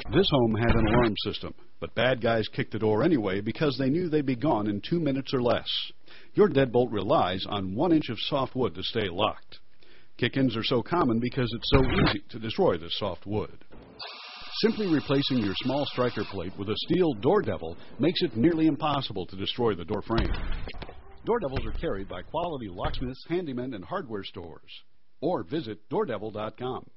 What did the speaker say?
This home had an alarm system, but bad guys kicked the door anyway because they knew they'd be gone in 2 minutes or less. Your deadbolt relies on 1 inch of soft wood to stay locked. Kick-ins are so common because it's so easy to destroy this soft wood. Simply replacing your small striker plate with a steel Door Devil makes it nearly impossible to destroy the door frame. Door Devils are carried by quality locksmiths, handymen, and hardware stores. Or visit doordevil.com.